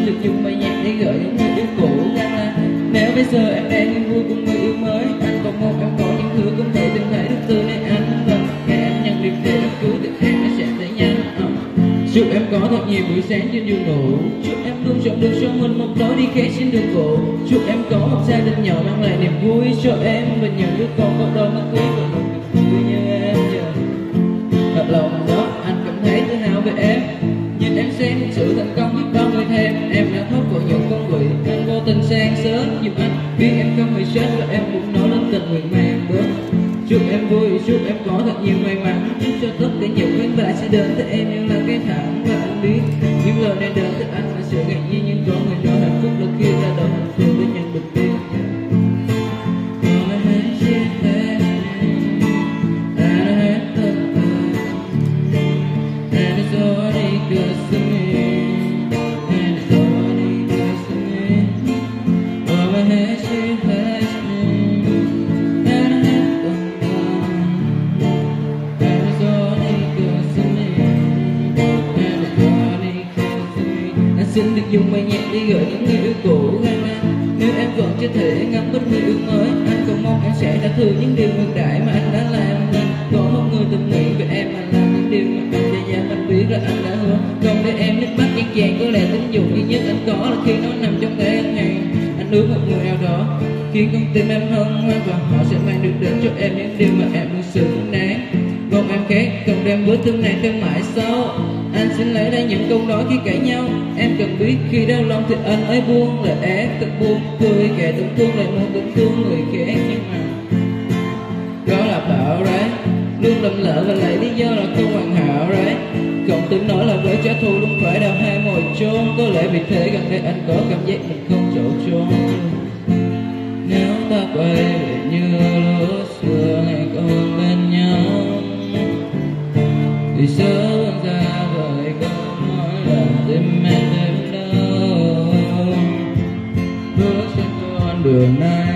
được dùng bài nhạc để gợi những người yêu cũ rằng là nếu bây giờ em đang yên vui cùng người yêu mới, anh còn mong em có những thứ không thể tìm thấy được từ nơi anh. Và ngày em nhận được để đám cưới thì em sẽ thấy nhanh. Chúc em có thật nhiều buổi sáng trên giường ngủ, chúc em luôn chọn được cho mình một lối đi khác trên đường cũ. Chúc em có một gia đình nhỏ mang lại niềm vui cho em và những đứa con có đôi mắt cưới và một niềm vui như em. Thật lòng đó anh cảm thấy tự hào về em, nhìn em xem sự thành công biết bao người thêm. Em đã thoát khỏi những con quỷ anh vô tình sang sớm giúp anh biết em không hề chết và em cũng nói lên tình nguyện mang bước. Chúc em vui, chúc em có thật nhiều may mắn, chúc cho tất cả những vất vả sẽ đến tới em như là cái thẳng. Và anh biết những lời này đến từ anh là sự ngạc nhiên, nhưng có người đó hạnh phúc là khi ra đời hạnh phúc để nhận được tin. Xin được dùng bài nhạc đi gửi những người yêu cũ rằng anh, nếu em vẫn chưa thể ngắm mất người yêu mới, anh còn mong em sẽ tha thứ những điều ngược đãi mà anh đã làm. Anh có một người từng nghĩ về em mà làm những điều mà anh để dám anh biết là anh đã hứa không để em nước mắt nhan chàng. Có lẽ tính dụng duy nhất anh có là khi nó nằm trong tay anh hàng. Anh ước một người nào đó khiến con tim em hân hoan và họ sẽ mang được đến cho em những điều mà em luôn xứng đáng. Còn em khác không đem bữa thương này theo mãi sau. Anh xin lấy ra những câu nói khi cãi nhau. Em cần biết khi đau lòng thì anh ấy buông lời ác thật buông cười, kẻ tổn thương lại muốn tổn thương người khác. Nhưng mà đó là bảo đấy, luôn lầm lỡ và lấy lý do là không hoàn hảo đấy. Cộng từng nói là với trả thù luôn phải đào hai mồi chôn. Có lẽ vì thế gần đây anh có cảm giác mình không chỗ chôn. Nếu ta quay về như lúc xưa ngày còn bên nhau thì sớm ra vời câu nói làm tim em đêm đau. Bước trên con đường này